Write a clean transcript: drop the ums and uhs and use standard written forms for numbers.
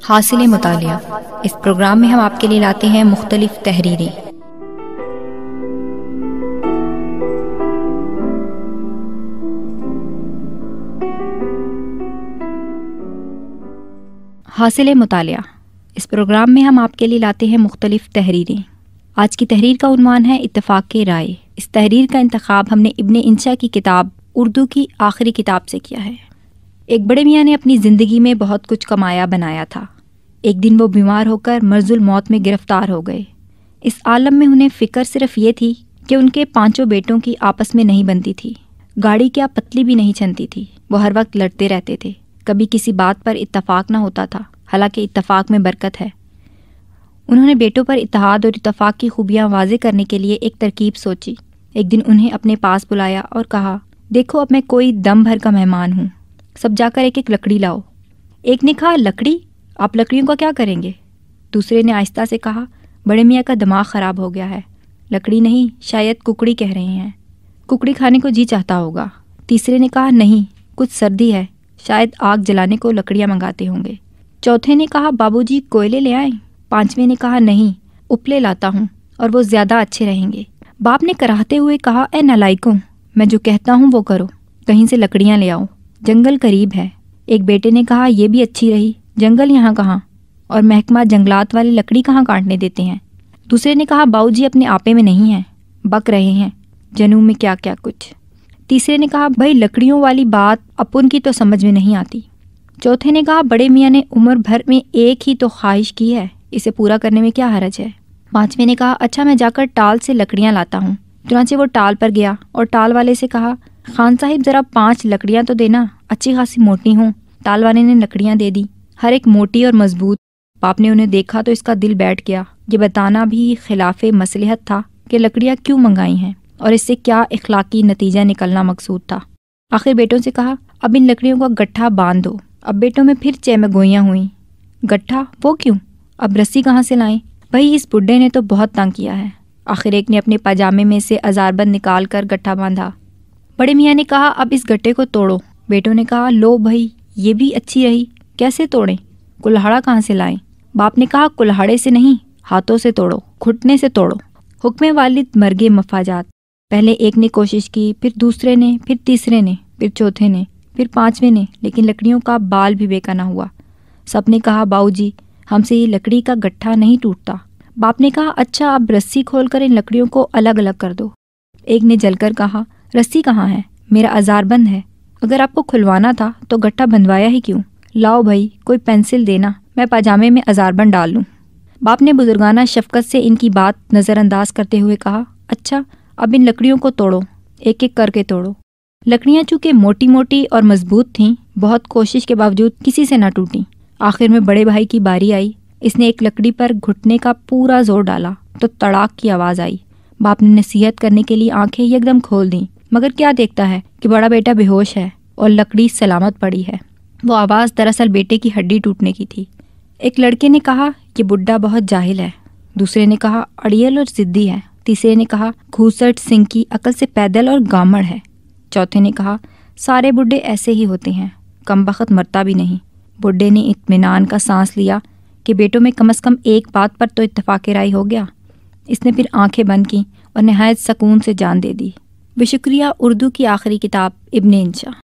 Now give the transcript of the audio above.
حاصل مطالعہ۔ اس پروگرام میں ہم آپ کے لیے لاتے ہیں مختلف تحریریں۔ حاصل مطالعہ۔ اس پروگرام میں ہم آپ کے لیے لاتے ہیں مختلف تحریریں۔ آج کی تحریر کا عنوان ہے اتفاق رائے۔ اس تحریر کا انتخاب ہم نے ابن انشا کی کتاب اردو کی آخری کتاب سے کیا ہے۔ ایک بڑے میاں نے اپنی زندگی میں بہت کچھ کمایا بنایا تھا۔ ایک دن وہ بیمار ہو کر مرض الموت میں گرفتار ہو گئے۔ اس عالم میں انہیں فکر صرف یہ تھی کہ ان کے 5 بیٹوں کی آپس میں نہیں بنتی تھی۔ گاڑی کیا پتلی بھی نہیں چھنتی تھی۔ وہ ہر وقت لڑتے رہتے تھے۔ کبھی کسی بات پر اتفاق نہ ہوتا تھا، حالانکہ اتفاق میں برکت ہے۔ انہوں نے بیٹوں پر اتحاد اور اتفاق کی خوبیاں واضح کرنے کے لیے ایک ترکیب سوچی۔ ایک دن انہیں اپنے پاس بلایا اور کہا، دیکھو اب میں کوئی دم بھر کا مہمان ہوں، سب جا کر ایک ایک لکڑی لاؤ۔ ایک نے کہا، لکڑی؟ آپ لکڑیوں کا کیا کریں گے؟ دوسرے نے آہستہ سے کہا، بڑے میاں کا دماغ خراب ہو گیا ہے، لکڑی نہیں شاید ککڑی کہہ رہے ہیں، ککڑی کھانے کو جی چاہتا ہوگا۔ تیسرے نے کہا، نہیں کچھ سردی ہے، شاید آگ جلانے کو لکڑیاں منگاتے ہوں گے۔ چوتھے نے کہا، بابو جی کوئلے لے آئیں؟ پانچویں نے کہا، نہیں اپلے لاتا ہوں اور وہ زیادہ اچھے رہیں گے۔ باپ نے کراہتے ہوئے کہا، اے نالائکوں، میں جو کہتا ہوں وہ کرو، کہیں سے لکڑیاں لے آؤ، جنگل قریب ہے۔ ایک بیٹے نے کہا، یہ بھی اچھی رہی، جنگل یہاں کہاں، اور محکمہ جنگلات والے لکڑی کہاں کاٹنے دیتے ہیں۔ دوسرے نے کہا، باؤ جی اپنے آپے میں نہیں ہیں، بک رہے ہیں، جنوں میں کیا کیا کچھ۔ تیسرے نے کہا، بھائی لکڑیوں والی بات اپن کی تو سمجھ میں نہیں آتی۔ چوتھے نے کہا، بڑے میاں نے عمر بھر میں ایک ہی تو خواہش کی ہے، اسے پورا کرنے میں کیا حرج ہے۔ پانچویں نے کہا، اچھا میں جا کر ٹال سے لکڑیاں لاتا ہوں۔ چنانچہ وہ ٹال پر گیا اور ٹال والے سے کہا، خان صاحب ذرا 5 لکڑیاں تو دینا، اچھی خاصی موٹی ہوں۔ ٹال والے نے لکڑیاں دے دی، ہر ایک موٹی اور مضبوط۔ باپ نے انہیں دیکھا تو اس کا دل بیٹھ گیا۔ یہ بتانا بھی خلاف مصلحت تھا کہ لکڑیاں کیوں منگائی ہیں اور اس سے کیا اخلاقی نتیجہ نکلنا مقصود تھا۔ آخر بیٹوں سے کہا، اب ان لکڑیوں کا گٹھا باندھ دو۔ اب بیٹوں میں پھر چہمگوئیاں ہوئیں۔ گٹھا؟ وہ کیوں؟ اب رسی کہاں سے لائیں؟ بھائی اس بڈھے نے تو بہت تنگ کیا ہے۔ آخر ایک نے اپنے پاجامے میں سے ازاربند نکال کر گٹھا باندھا۔ بڑے میاں نے کہا، اب اس گٹھے کو توڑو۔ بیٹوں نے کہا، لو بھائی یہ بھی اچھی رہی، کیسے توڑیں؟ کلہاڑا کہاں سے لائیں؟ باپ نے کہا، کلہاڑے سے نہیں، ہاتھوں سے توڑو، گھٹنے سے توڑو۔ حکم والد مرگے مفاجات۔ پہلے ایک نے کوشش کی، پھر دوسرے نے، پھر تیسرے نے، پھر چوتھے نے، پھر 5ویں نے، لیکن لکڑیوں کا بال بھی بیکا نہ ہوا۔ سب نے کہا، باؤ جی ہم سے یہ لکڑی کا گٹھا نہیں ٹوٹتا۔ باپ نے کہا، اچھا اب رسی کھول کر ان لکڑیوں کو الگ الگ کر دو۔ ایک نے جل کر کہا، رسی کہاں ہے؟ میرا ازاربند ہے، اگر آپ کو کھلوانا تھا تو گٹھا بندھوایا ہی کیوں؟ لاؤ بھائی کوئی پینسل دینا، میں پاجامے میں ازاربند ڈال لوں۔ باپ نے بزرگانہ شفقت سے ان کی بات نظر انداز کرتے ہوئے کہا، اچھا اب ان لکڑیوں کو توڑو، ایک ایک کر کے توڑو۔ لکڑیاں چونکہ موٹی موٹی اور مضبوط تھیں، بہت کوشش کے باوجود کسی سے نہ ٹوٹیں۔ آخر میں بڑے بھائی کی باری آئی۔ اس نے ایک لکڑی پر گھٹنے کا پورا زور ڈالا تو تڑاک کی آواز آئی۔ باپ نے نصیحت کرنے کے لیے آنکھیں یکدم کھول دیں، مگر کیا دیکھتا ہے کہ بڑا بیٹا بے ہوش ہے اور لکڑی سلامت پڑی ہے۔ وہ آواز دراصل بیٹے کی ہڈی ٹوٹنے کی تھی۔ ایک لڑکے نے کہا، یہ بڈھا بہت جاہل ہے۔ دوسرے نے کہا، اڑیل اور ضدی ہے۔ تیسرے نے کہا، گھوسٹ سنگھ کی عقل سے پیدل اور گامڑ ہے۔ چوتھے نے کہا، سارے بڈھے ایسے ہی ہوتے ہیں، کم بخت مرتا بھی نہیں۔ بڈھے نے اطمینان کا سانس لیا کہ بیٹوں میں کم از کم ایک بات پر تو اتفاق رائے ہو گیا۔ اس نے پھر آنکھیں بند کیں اور نہایت سکون سے جان دے دی۔ بشکریہ اردو کی آخری کتاب ابن انشا۔